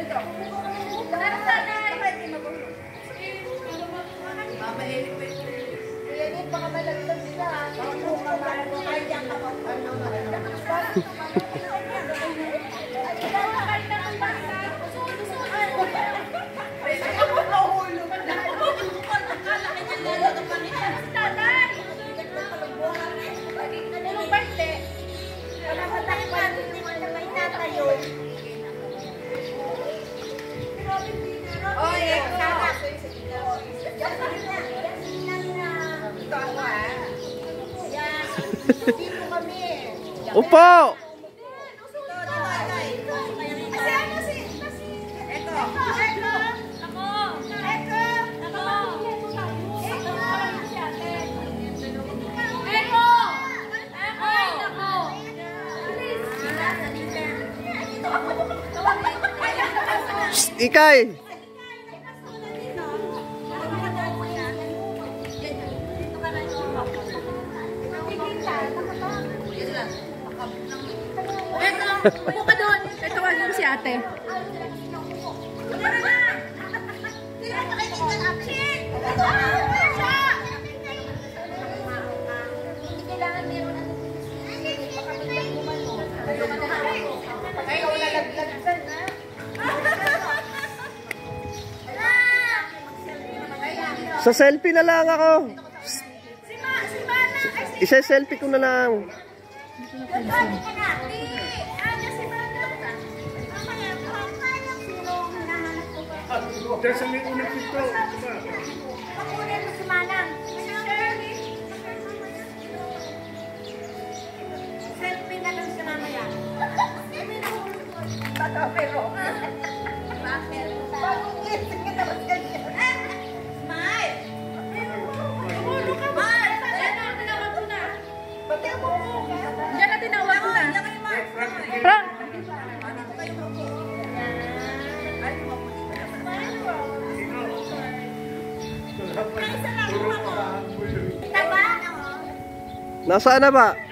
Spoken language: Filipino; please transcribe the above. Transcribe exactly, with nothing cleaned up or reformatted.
Upo! Ikay! Upo ka doon. Tawagin mo si ate. Sa selfie na lang ako. Isa-selfie ko na lang. There's a little bit to go. Pakunin mo si Manang. Selfie na lang siya mamaya. Bata pero. Bakit? Bakit? Sige na mas ganyan. Smile! Tumulo ka ba? Ayan na, tinawag ko na. Pati ako po. Diyan na tinawag ko na. Frank! Nasaan na ba?